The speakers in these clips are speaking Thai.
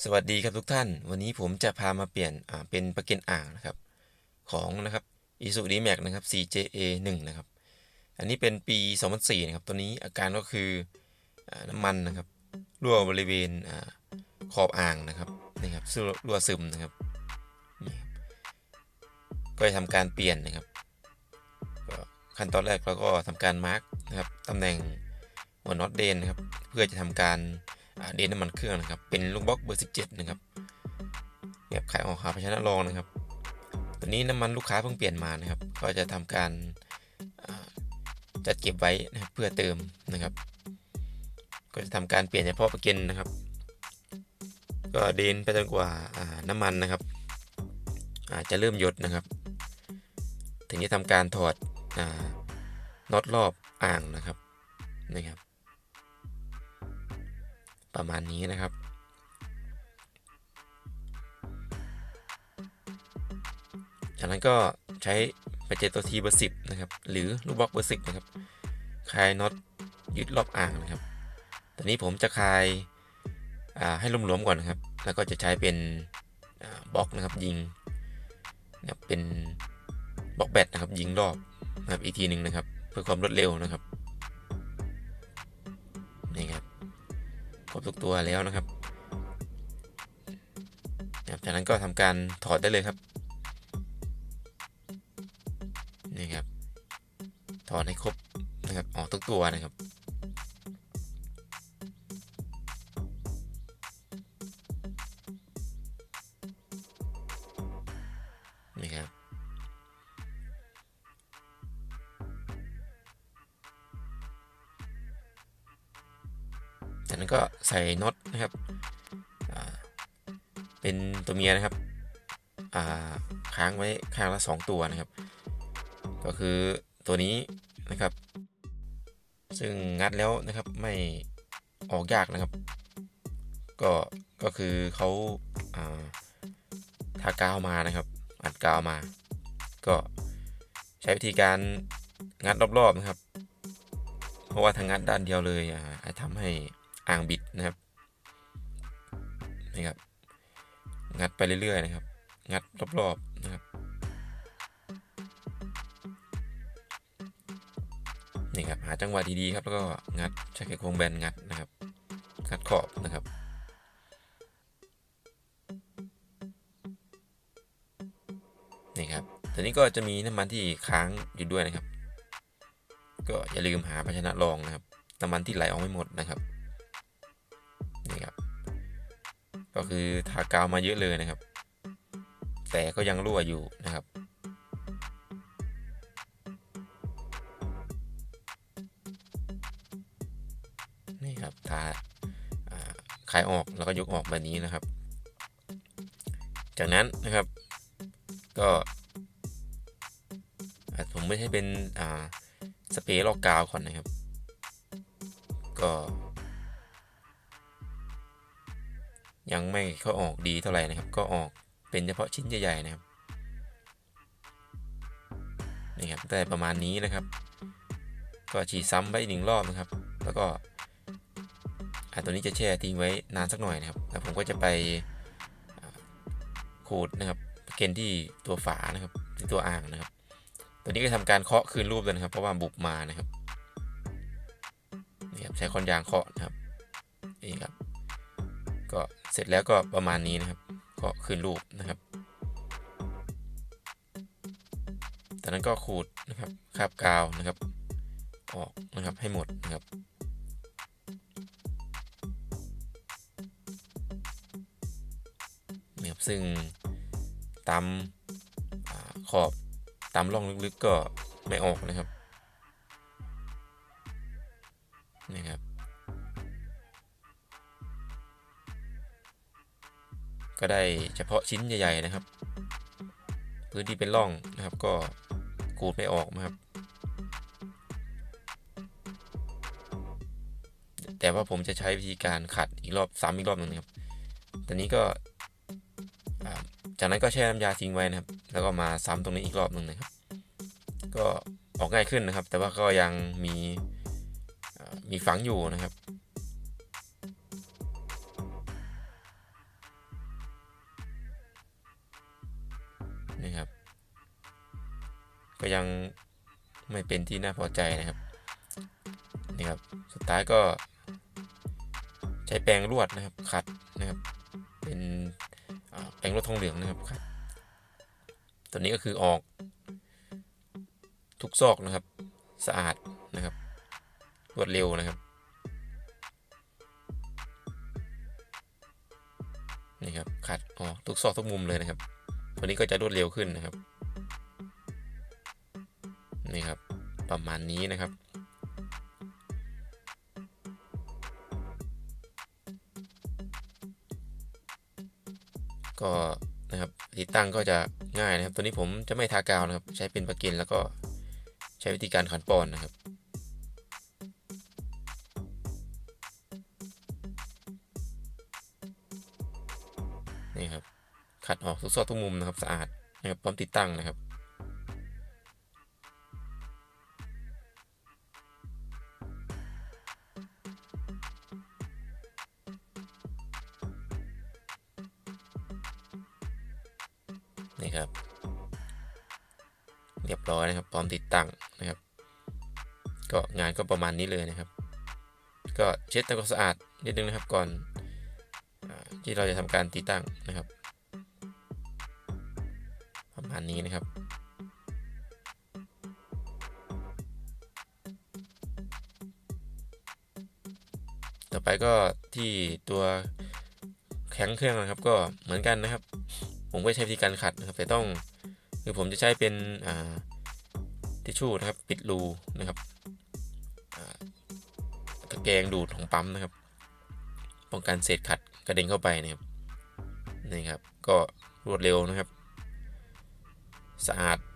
สวัสดีครับทุกท่านวันนี้ผมจะพามาเปลี่ยนเป็นประกันอ่างนะครับของนะครับ Isuzu D-Max นะครับ CJA1 นะครับอันนี้เป็นปี2004นะครับตัวนี้อาการก็คือน้ำมันนะครับรั่วบริเวณขอบอ่างนะครับนี่ครับรั่วซึมนะครับนี่ครับก็จะทำการเปลี่ยนนะครับก็ขั้นตอนแรกเราก็ทำการมาร์กนะครับตำแหน่งหัวน็อตเดนนะครับเพื่อจะทำการเดนน้ำมันเครื่องนะครับเป็นลูกบล็อกเบอร์17นะครับขายออกหาภาชนะรองนะครับตัวนี้น้ำมันลูกค้าเพิ่งเปลี่ยนมานะครับก็จะทำการจัดเก็บไว้นะครับเพื่อเติมนะครับก็จะทำการเปลี่ยนเฉพาะประกันนะครับก็เดินไปจนกว่าน้ำมันนะครับจะเริ่มหยดนะครับถึงจะทำการถอดน็อตรอบอ่างนะครับประมาณนี้นะครับจากนั้นก็ใช้ปัจเจตัวทีเบอร์10นะครับหรือลูกบล็อกเบอร์10นะครับคลายน็อตยึดรอบอ่างนะครับตอนนี้ผมจะคลายให้หลวมๆก่อนนะครับแล้วก็จะใช้เป็นบล็อกนะครับยิงนะครับเป็นบล็อกแบตนะครับยิงรอบนะครับอีกทีหนึ่งนะครับเพื่อความรวดเร็วนะครับนี่ครับครบทุกตัวแล้วนะครับจากนั้นก็ทำการถอดได้เลยครับนี่ครับถอดให้ครบนะครับออกทุกตัวนะครับนี่ครับจากนั้นก็ใส่น็อตนะครับเป็นตัวเมียนะครับค้างไว้ข้างละ2ตัวนะครับก็คือตัวนี้นะครับซึ่งงัดแล้วนะครับไม่ออกยากนะครับก็คือเขาทากาวมานะครับอัดกาวมาก็ใช้วิธีการงัดรอบๆนะครับเพราะว่าทางงัดด้านเดียวเลยอาจทำให้อ่างบิดนะครับนี่ครับงัดไปเรื่อยๆนะครับงัดรอบๆนะครับนี่ครับหาจังหวะดีๆครับแล้วก็งัดใช้ไขควงแบนงัดนะครับงัดขอบนะครับนี่ครับตอนนี้ก็จะมีน้ำมันที่ค้างอยู่ด้วยนะครับก็อย่าลืมหาภาชนะรองนะครับน้ำมันที่ไหลออกไม่หมดนะครับนี่ครับก็คือทากาวมาเยอะเลยนะครับแต่ก็ยังรั่วอยู่นะครับนี่ครับทาคลายออกแล้วก็ยกออกแบบนี้นะครับจากนั้นนะครับก็ผมไม่ให้เป็นสเปรย์ลอกกาวก่อนนะครับก็ยังไม่เข้าออกดีเท่าไหร่นะครับก็ออกเป็นเฉพาะชิ้นใหญ่ๆนะครับนี่ครับแต่ประมาณนี้นะครับก็ฉีดซ้ำไปอีก1 รอบนะครับแล้วก็ตัวนี้จะแช่ทิ้งไว้นานสักหน่อยนะครับแล้วผมก็จะไปขูดนะครับเกณฑ์ที่ตัวฝานะครับที่ตัวอ่างนะครับตัวนี้ก็ทำการเคาะคืนรูปเลยนะครับเพราะว่าบุบมานะครับนี่ครับใช้ค้อนยางเคาะนะครับนี่ครับก็เสร็จแล้วก็ประมาณนี้นะครับเคาะคืนรูปนะครับจากนั้นก็ขูดนะครับคราบกาวนะครับออกนะครับให้หมดนะครับนี่ครับซึ่งตามขอบตามร่องลึกๆก็ไม่ออกนะครับนี่ครับก็ได้เฉพาะชิ้นใหญ่ๆนะครับพื้นที่เป็นร่องนะครับก็ขูดไม่ออกนะครับแต่ว่าผมจะใช้วิธีการขัดอีกรอบซ้ำอีกรอบหนึ่งนะครับตอนนี้ก็จากนั้นก็แช่น้ำยาทิ้งไว้นะครับแล้วก็มาซ้ำตรงนี้อีกรอบหนึ่งนะครับก็ออกง่ายขึ้นนะครับแต่ว่าก็ยังมีฝังอยู่นะครับนะครับก็ยังไม่เป็นที่น่าพอใจนะครับนี่ครับสุดท้ายก็ใช้แปรงลวดนะครับขัดนะครับเป็นแปรงลวดทองเหลืองนะครับขัดตัวนี้ก็คือออกทุกซอกนะครับสะอาดนะครับรวดเร็วนะครับนี่ครับขัดออกทุกซอกทุกมุมเลยนะครับตัวนี้ก็จะรวดเร็วขึ้นนะครับนี่ครับประมาณนี้นะครับก็นะครับติดตั้งก็จะง่ายนะครับตัวนี้ผมจะไม่ทากาวนะครับใช้เป็นปะเก็นแล้วก็ใช้วิธีการขันปอนนะครับนี่ครับขัดออกทุกซอกทุกมุมนะครับสะอาดนะครับพร้อมติดตั้งนะครับนี่ครับเรียบร้อยนะครับพร้อมติดตั้งนะครับก็งานก็ประมาณนี้เลยนะครับก็เช็ดทำความสะอาดนิดนึงนะครับก่อนที่เราจะทำการติดตั้งนะครับประมาณนี้นะครับต่อไปก็ที่ตัวแข็งเครื่องนะครับก็เหมือนกันนะครับผมก็ใช้วิธีการขัดนะครับแต่ต้องคือผมจะใช้เป็นทิชชู่นะครับปิดรูนะครับตะแกรงดูดของปั๊มนะครับป้องกันเศษขัดกระเด็นเข้าไปนะครับนี่ครับก็รวดเร็วนะครับสะอาด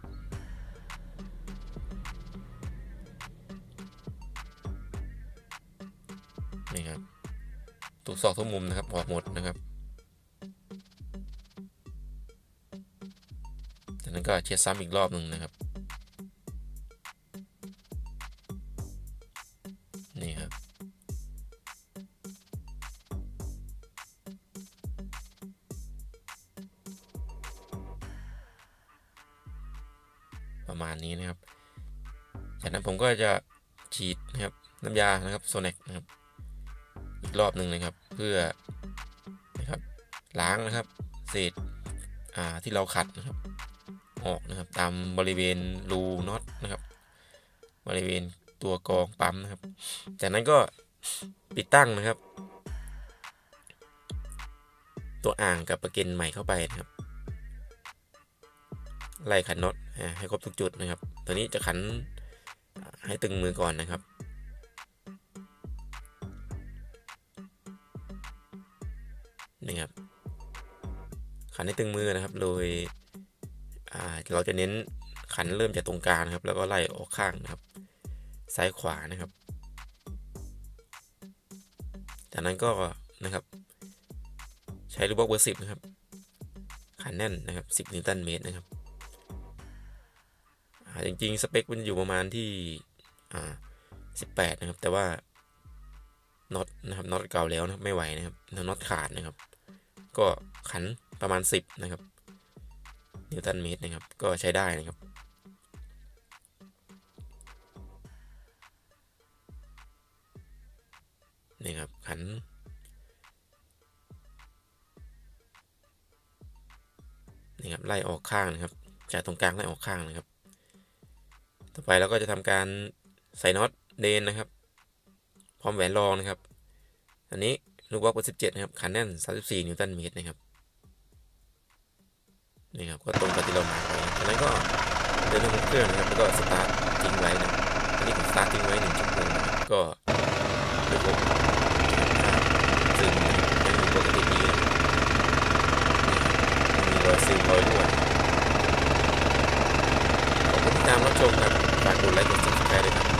นี่ครับทุกซอกทุกมุมนะครับออกหมดนะครับจากนั้นก็เช็ดซ้ำอีกรอบหนึ่งนะครับนี่ครับประมาณนี้นะครับจากนั้นผมก็จะฉีดนะครับน้ำยานะครับโซเน็กนะครับอีกรอบหนึ่งนะครับเพื่อนะครับล้างนะครับเศษที่เราขัดนะครับออกนะครับตามบริเวณรูน็อตนะครับบริเวณตัวกรองปั๊มนะครับจากนั้นก็ติดตั้งนะครับตัวอ่างกับประเก็นใหม่เข้าไปนะครับไล่ขันน็อตให้ครบทุกจุดนะครับตัวนี้จะขันให้ตึงมือก่อนนะครับนี่ครับขันให้ตึงมือนะครับโดยเราจะเน้นขันเริ่มจากตรงกลางนะครับแล้วก็ไล่ออกข้างนะครับซ้ายขวานะครับจากนั้นก็นะครับใช้ลูกบล็อกเบอร์ 10นะครับขันแน่นนะครับ10 นิวตันเมตรนะครับจริงๆสเปคมันอยู่ประมาณที่18นะครับแต่ว่าน็อตนะครับน็อตเก่าแล้วนะครับไม่ไหวนะครับน็อตขาดนะครับก็ขันประมาณ10นะครับนิวตันเมตรนะครับก็ใช้ได้นะครับนี่ครับขันนี่ครับไล่ออกข้างนะครับจากตรงกลางไล่ออกข้างนะครับต่อไปเราก็จะทำการใส่น็อตเดนนะครับพร้อมแหวนรองนะครับอันนี้ลูกบล็อกเบอร์ 17นะครับขันแน่น34 นิวตันเมตรนะครับนี่ครับก็ตรงกับที่เราหมายไว้จากนั้นก็เดินลงเครื่องนะครับแล้วก็สตาร์ททิ้งไว้นะอันนี้ผมสตาร์ททิ้งไว้1 ชั่วโมงนะครับก็ระบบซึ่งยังอยู่ปกติดีนะมีรอยซึมรอยรั่วขอบคุณที่ตามรับชมครับฝากกดไลค์กด subscribe ด้วยครับ